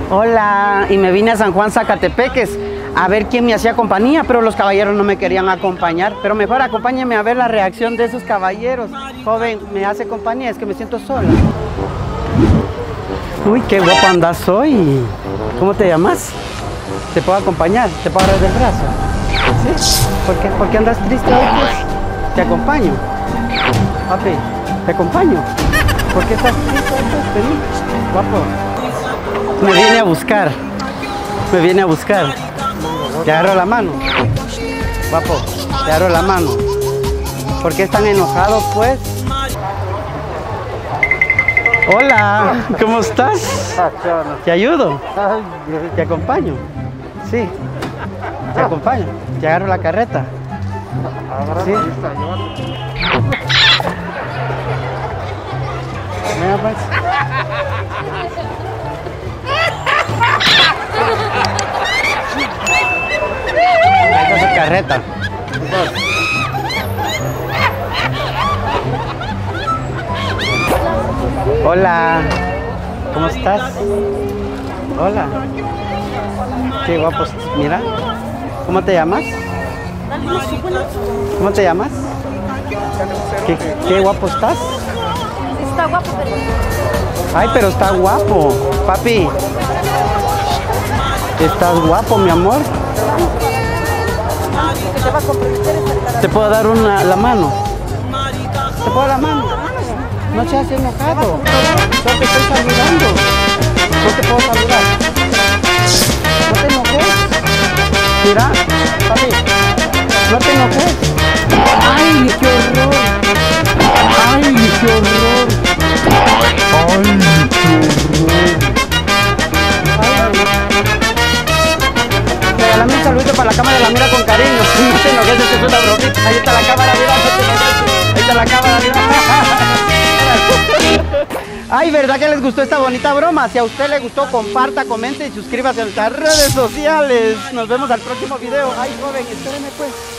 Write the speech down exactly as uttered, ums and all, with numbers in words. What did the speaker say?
Hola, y me vine a San Juan Zacatepeques a ver quién me hacía compañía, pero los caballeros no me querían acompañar. Pero mejor acompáñeme a ver la reacción de esos caballeros. Joven, ¿me hace compañía? Es que me siento sola. Uy, qué guapo andas hoy. ¿Cómo te llamas? ¿Te puedo acompañar? ¿Te puedo agarrar del brazo? ¿Sí? ¿Por qué? ¿Por qué andas triste hoy, pues? Te acompaño. Papi, te acompaño. ¿Por qué estás triste hoy, pues? Vení, guapo. Me viene a buscar. Me viene a buscar. Te agarro la mano. Guapo, te agarro la mano. ¿Por qué están enojados, pues? Hola, ¿cómo estás? ¿Te ayudo? ¿Te acompaño? Sí. ¿Te acompaño? ¿Te agarro la carreta? Sí. Mira, pues. Esta es su carreta. Hola, ¿cómo estás? Hola. Qué guapos, mira. ¿Cómo te llamas? ¿Cómo te llamas? ¿Qué, qué guapo estás? Está guapo, pero... Ay, pero está guapo. Papi. Estás guapo, mi amor. ¿Te puedo dar una, la mano? ¿Te puedo dar la mano? No seas enojado. Solo te estoy saludando. No te puedo saludar. No te enojes. Mira, papi. No te enojes. ¡Ay, qué horror! ¡Ay, qué horror! ¡Ay, qué horror! Regálame un saludito para la cámara, la mira con cariño. No te enojes, esto es una bromita. Ahí está la cámara, mira, no te enojes. Ahí está la cámara, mira. Ay, ¿verdad que les gustó esta bonita broma? Si a usted le gustó, comparta, comente y suscríbase a nuestras redes sociales. Nos vemos al próximo video. Ay, joven, espéreme pues.